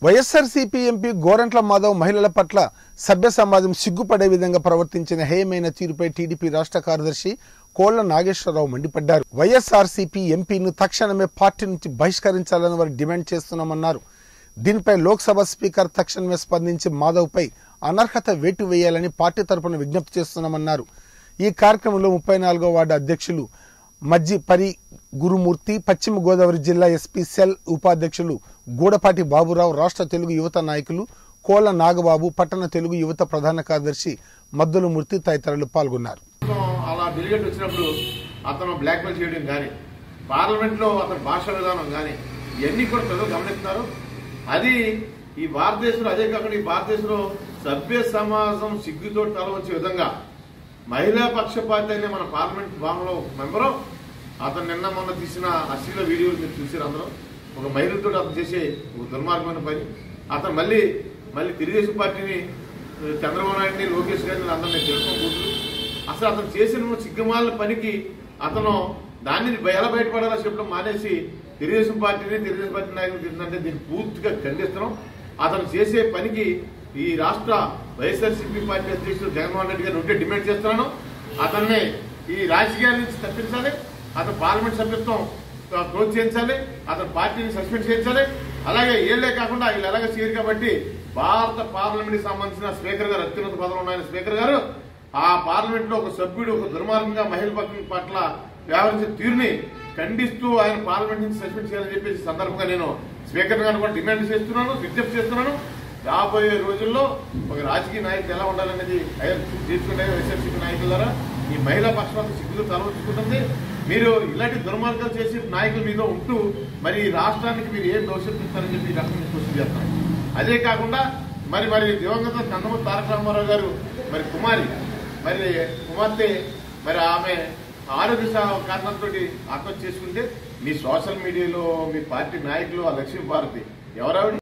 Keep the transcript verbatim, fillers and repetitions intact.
YSRCP MP Gorantla Madhav మహిళల పట్ల సభ్య సమాజం సిగ్గుపడే విధంగా ప్రవర్తించిన హేయమైన తీరుపై టీడీపీ రాష్ట్ర కార్యదర్శి కోళ్ల నాగేశ్వరరావు మండిపడ్డారు. వైఎస్ఆర్సీపీ ఎంపీను తక్షణమే పార్టీ నుంచి బహిష్కరించాలని వారు డిమాండ్ చేస్తున్నామన్నారు. దీనిపై లోక్సభ స్పీకర్ తక్షణమే స్పందించి మాధవ్పై అనర్హత వేటు వేయాలని పార్టీ తరపున విజ్ఞప్తి చేస్తున్నామన్నారు. ఈ కార్యక్రమంలో ముప్పై నాలుగో వార్డు అధ్యక్షులు మజ్జి పరి గురుమూర్తి, పశ్చిమ గోదావరి జిల్లా ఎస్పీ సెల్ ఉపాధ్యక్షులు గూడపాటి బాబురావు, రాష్ట్ర తెలుగు యువత నాయకులు కోళ్ల నాగబాబు, పట్టణ తెలుగు యువత ప్రధాన కార్యదర్శి మద్దుల మూర్తి తదితరులు పాల్గొన్నారు. అలా డెలిగేట్ వచ్చినప్పుడు అతను బ్లాక్మెయిల్ చేయడం కానీ, పార్లమెంట్ లో అతని భాష విధానం కానీ ఇవన్నీ కూడా ప్రజలు గమనిస్తున్నారు. అది ఈ భారతదేశంలో, అదే కాకుండా ఈ భారతదేశంలో సభ్య సమాజం సిగ్గుతో తల వచ్చే విధంగా మహిళా పక్షపాతి అనే మన పార్లమెంట్ భవన్లో మెంబరు అతను నిన్న మొన్న తీసిన అశ్లీల వీడియోలు మీరు చూసారు. అందరూ ఒక మహిళలతో అతను చేసే ఒక దుర్మార్గమైన పని. అతను మళ్ళీ మళ్ళీ తెలుగుదేశం పార్టీని, చంద్రబాబు నాయుడిని, లోకేష్ గారిని అందరినీ తెలుసుకోకూడదు. అసలు అతను చేసిన సిగ్గుమాల పనికి అతను దాన్ని ఎలా బయటపడాలో చెప్పడం మానేసి తెలుగుదేశం పార్టీని, తెలుగుదేశం పార్టీ నాయకులు తిందంటే దీన్ని పూర్తిగా ఖండిస్తున్నాం. అతను చేసే పనికి ఈ రాష్ట్ర వైఎస్ఆర్సీపీ పార్టీ అధ్యక్షుడు జగన్మోహన్ రెడ్డి గారు ఉంటే డిమాండ్ చేస్తున్నాను. అతన్ని ఈ రాజకీయాల నుంచి తప్పించాలి, అతను పార్లమెంట్ సభ్యత్వం క్లోజ్ చేయించాలి, అతను పార్టీని సస్పెండ్ చేయించాలి. అలాగే ఏళ్లే కాకుండా వీళ్ళు ఎలాగ చేయరు కాబట్టి భారత పార్లమెంట్ కి సంబంధించిన స్పీకర్ గారు, అత్యున్నత పదవులు ఉన్న స్పీకర్ గారు ఆ పార్లమెంట్ లో ఒక సభ్యుడు ఒక దుర్మార్గంగా మహిళ పట్ల వ్యవహరించిన తీరుని ఖండిస్తూ ఆయన పార్లమెంట్ నుంచి సస్పెండ్ చేయాలని చెప్పేసి సందర్భంగా నేను స్పీకర్ గారు కూడా డిమాండ్ చేస్తున్నాను, విజ్ఞప్తి చేస్తున్నాను. రాబోయే రోజుల్లో ఒక రాజకీయ నాయకుడు ఎలా ఉండాలనేది తీసుకుంటే వైఎస్ఆర్సీపీ నాయకుల ద్వారా ఈ మహిళా పక్షపాత సిగ్గులు తలవంచుకుంటుంది. మీరు ఇలాంటి దుర్మార్గాలు చేసి నాయకుల మీద ఉంటూ మరి రాష్ట్రానికి మీరు ఏం భవిష్యత్తు ఇస్తారని చెప్పి ఈ రకంగా క్వశ్చన్ చేస్తాం. అదే కాకుండా మరి మరి దివంగత నందమూరి తారక రామారావు గారు మరి కుమారి మరి కుమార్తె మరి ఆమె ఆరోగ్య కారణంతో ఆత్మహత్య చేసుకుంటే మీ సోషల్ మీడియాలో మీ పార్టీ నాయకులు ఆ లక్ష్మీ భారతి ఎవరావిడ